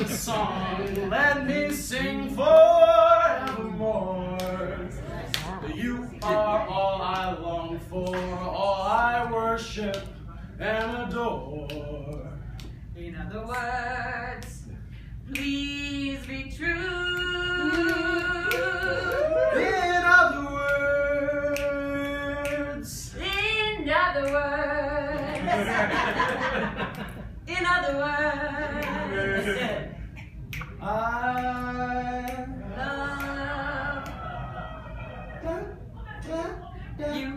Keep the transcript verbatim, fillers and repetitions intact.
song, let me sing forevermore. You are all I long for, all I worship and adore. In other words, please be true. In other words, In other words, in other words, I love you.